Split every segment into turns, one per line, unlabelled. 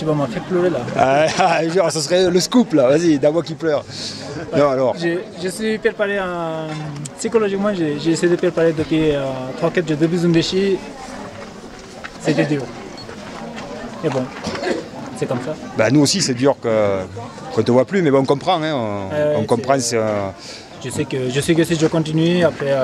tu vas m'en faire pleurer là.
Genre, ce serait le scoop là, vas-y, Dawa qui pleure. Non, alors.
Je suis préparé psychologiquement, j'ai essayé de préparer depuis 3-4 jours de Bizumbeshi. C'était dur. Mais bon, c'est comme ça.
Bah, nous aussi, c'est dur qu'on ne te voit plus, mais bon, on comprend. Hein, on comprend.
Je sais que si je continue, après.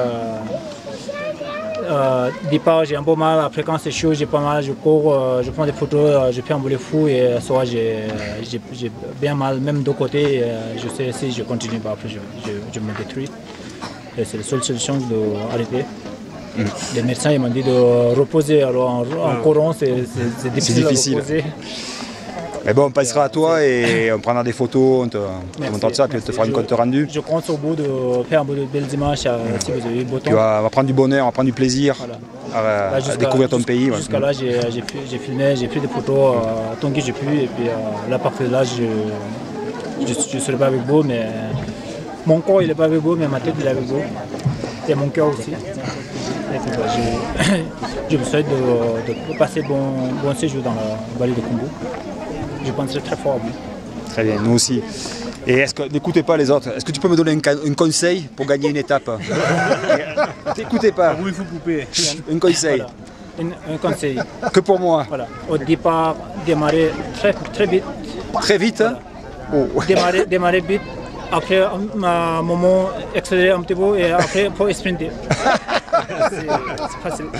Départ j'ai un peu mal, après quand c'est chaud j'ai pas mal, je cours, je prends des photos, je fais un boulet fou et soit j'ai bien mal même de côté, je sais si je continue pas après je me détruis. Et c'est la seule solution d'arrêter. Les médecins ils m'ont dit de reposer, alors en courant c'est difficile à reposer.
Mais bon, on passera à toi et on prendra des photos, on te montrera ça, puis on te fera une compte rendu.
Je compte sur vous de faire un peu de belles images si vous avez beau temps.
On va prendre du bonheur, on va prendre du plaisir à découvrir ton pays.
Jusqu'à là, j'ai filmé, j'ai pris des photos tant que j'ai pu. Et puis là, partir de là, je ne serai pas avec vous, mais mon corps il n'est pas avec vous, mais ma tête il est avec vous. Et mon cœur aussi. Et puis, je me souhaite de passer bon séjour dans la vallée de Kumbu. Je penserai très fort à vous.
Très bien, nous aussi. Et n'écoutez pas les autres. Est-ce que tu peux me donner un conseil pour gagner une étape? N'écoutez pas.
Oui, il faut couper.
Un conseil.
Voilà. Un conseil.
Que pour moi.
Voilà. Au départ, démarrer très vite.
Très vite, hein?
Oh. Démarrer vite. Après, un moment, accélérer un petit peu et après, il faut sprinter. C'est facile.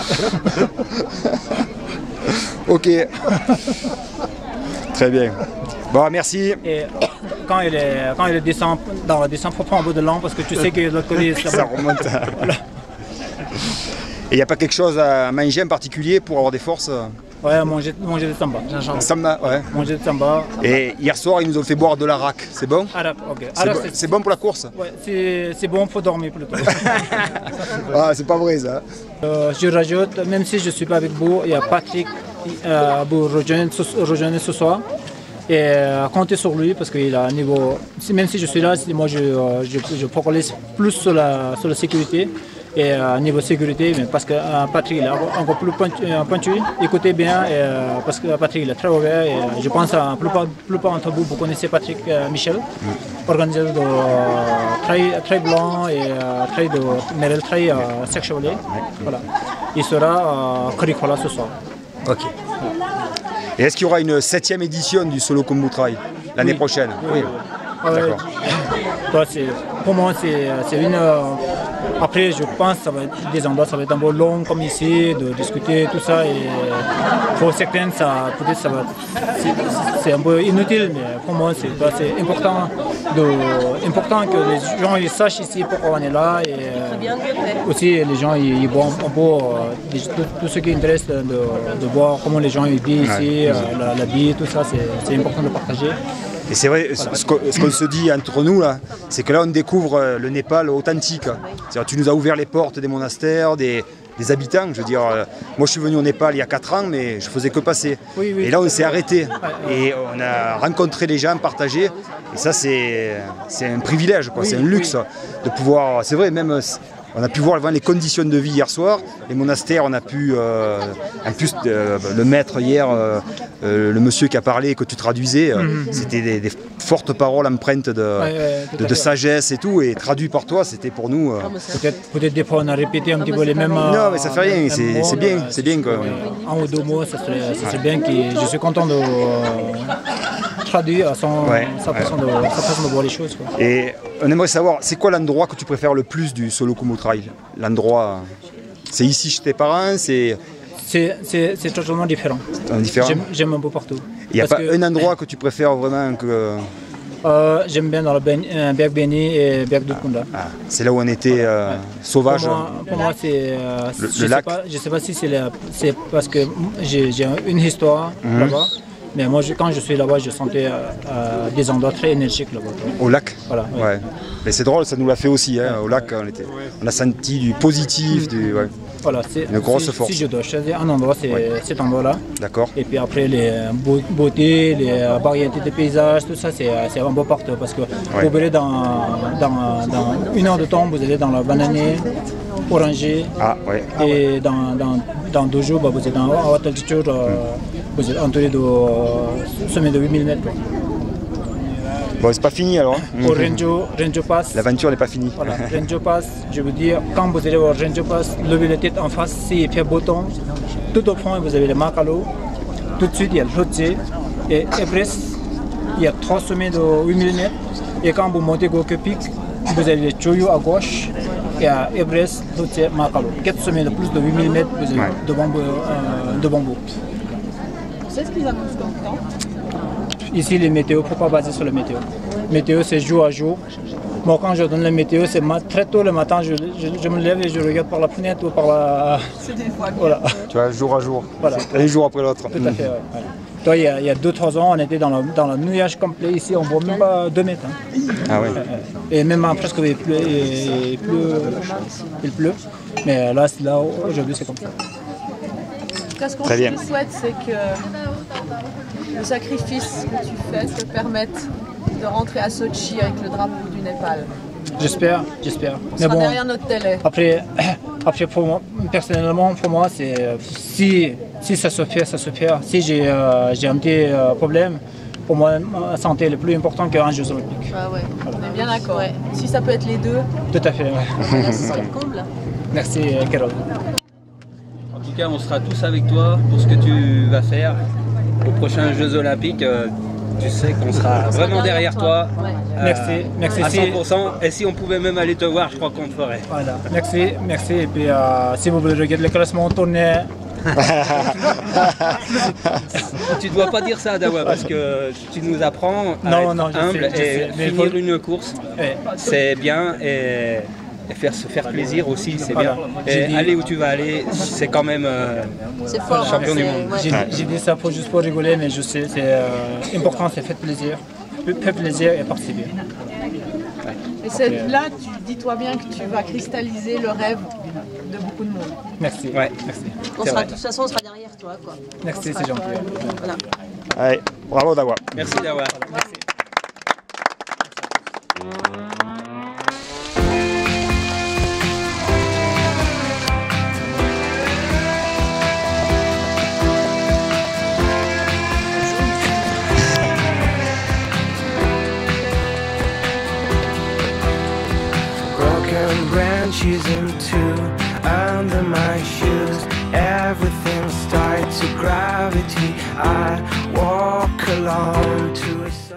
Ok. Très bien. Bon, merci.
Et quand il descend, dans la descente, il faut prendre un peu de lent parce que tu sais que de l'autre côté,
ça remonte. Voilà. Et il n'y a pas quelque chose à manger en particulier pour avoir des forces?
Ouais, manger de samba.
Samba, ouais.
Manger de samba.
Et hier soir, ils nous ont fait boire de l'arak. C'est bon?
Arak, ok.
C'est bon pour la course? Ouais,
c'est bon pour dormir plutôt.
Ah, c'est pas vrai ça.
Je rajoute, même si je ne suis pas avec vous, il y a Patrick vous rejoindre ce soir. Et comptez sur lui parce qu'il a un niveau. Même si je suis là, moi je focalise plus sur la sécurité. Et niveau sécurité, mais parce que Patrick il est encore plus pointu, écoutez bien, parce que Patrick il est très ouvert. Et je pense à la plupart d'entre vous connaissez Patrick Michel, organisateur de très blanc et très de Merel très sexualisé. Voilà. Il sera à Karikola ce soir.
Ok. Et est-ce qu'il y aura une 7e édition du Solo Kumbu Trail l'année prochaine?
Oui. D'accord. Pour moi, c'est une. Après, je pense que ça va être des endroits, ça va être un peu long comme ici, de discuter tout ça. Et pour certains, peut-être ça va. C'est un peu inutile, mais pour moi, c'est important que les gens ils sachent ici pourquoi on est là. Et aussi, les gens ils voient un peu tout ce qui intéresse de voir comment les gens ils vivent ici, la vie, tout ça, c'est important de partager.
Et c'est vrai, ce qu'on se dit entre nous là, c'est que là on découvre le Népal authentique. C'est-à-dire, tu nous as ouvert les portes des monastères, des habitants. Je veux dire, moi je suis venu au Népal il y a 4 ans, mais je faisais que passer. Oui, et là on s'est arrêté. Et on a rencontré les gens, partagé. Et ça c'est un privilège, quoi. C'est un luxe de pouvoir. C'est vrai, même. On a pu voir les conditions de vie hier soir. Les monastères, on a pu, en plus le maître hier, le monsieur qui a parlé, que tu traduisais, c'était des fortes paroles empreintes de sagesse et tout, et traduit par toi, c'était pour nous.
Peut-être des fois on a répété un petit peu les mêmes.
Non, mais ça fait rien, c'est bien quoi.
Un ou deux mots, ça serait bien. Je suis content de traduire sa façon de voir les choses. Quoi.
Et on aimerait savoir, c'est quoi l'endroit que tu préfères le plus du Solo Kumbu Trail? L'endroit, c'est ici chez tes parents, c'est
totalement différent. J'aime un peu partout.
Il n'y a pas un endroit que tu préfères vraiment que...
J'aime bien dans le Berg Beni et Berg Dukunda.
C'est là où on était sauvage.
Pour moi, c'est
le lac.
Je ne sais pas si c'est parce que j'ai une histoire là-bas. Mais moi, quand je suis là-bas, je sentais des endroits très énergiques là-bas.
Au lac?
Voilà.
Ouais. Mais c'est drôle, ça nous l'a fait aussi. Au lac, on a senti du positif,
voilà,
une grosse force.
Si je dois choisir un endroit, c'est cet endroit-là.
D'accord.
Et puis après, les beautés, les variétés de paysages, tout ça, c'est un beau partout. Parce que vous verrez dans 1 heure de temps, vous allez dans la bananier, oranger. Et dans 2 jours, vous êtes en haute altitude, vous êtes entouré de sommet de 8000 mètres.
Bon, c'est pas fini alors.
Au Renjo Pass.
L'aventure n'est pas finie.
Voilà, Renjo Pass, je veux dire, quand vous allez au Renjo Pass, levez la tête en face, s'il fait beau temps, tout au fond, vous avez le Makalo, tout de suite, il y a le Lhotse, et Everest, il y a 3 sommets de 8000 mètres, et quand vous montez Gokyo Peak, vous avez le Choyu à gauche, et à Everest, Lhotse, Makalo. 4 sommets de plus de 8000 mètres, vous avez devant vous.
C'est ce qu'ils annoncent dans le temps.
Ici, les météos, il ne faut pas baser sur la météo. Météo, c'est jour à jour. Moi, quand je donne la météo, c'est très tôt le matin, je me lève et je regarde par la fenêtre ou par la...
C'est des fois.
Voilà.
Tu vois, jour à jour.
Voilà.
Un jour après l'autre.
Tout à fait, ouais. Toi, il y a 2-3 ans, on était dans le nuage complet. Ici, on ne voit même pas 2 mètres. Hein.
Ah ouais.
Et même presque, il pleut. Mais là aujourd'hui, c'est comme ça.
Ce qu'on
Très bien.
te souhaite, c'est que le sacrifice que tu fais te permette de rentrer à Sochi avec le drapeau du Népal.
J'espère.
On sera derrière notre télé.
Après pour moi, personnellement, pour moi, c'est si ça se fait, ça se fait. Si j'ai un petit problème, pour moi, la santé est le plus important qu'un Jeux Olympiques.
Ah ouais, on est bien d'accord. Ouais. Si ça peut être les deux,
tout à fait. Ouais.
là, ce serait le comble.
Merci, Carole.
En tout cas, on sera tous avec toi pour ce que tu vas faire aux prochains Jeux Olympiques. Tu sais qu'on sera vraiment derrière toi.
Ouais.
Merci.
À 100%. Et si on pouvait même aller te voir, je crois qu'on le ferait.
Voilà. Merci. Et puis, si vous voulez regarder le classement tourné.
Tu ne dois pas dire ça, Dawa, parce que tu nous apprends à être humble
je sais.
Et finir une course, c'est bien. Et se faire plaisir aussi, c'est
Voilà.
bien. Et aller où tu vas aller, c'est quand même
C'est fort.
champion du monde.
Ouais.
J'ai dit ça juste pour rigoler, mais je sais, c'est important, c'est faire plaisir et participer.
Et là, dis-toi bien que tu vas cristalliser le rêve de beaucoup de monde.
Merci.
Ouais.
Merci.
De toute façon, on sera derrière toi, quoi.
Merci, c'est gentil.
Voilà.
Allez, bravo Dawa.
Merci Dawa.
Branches in two under my shoes. Everything starts to gravity. I walk along to a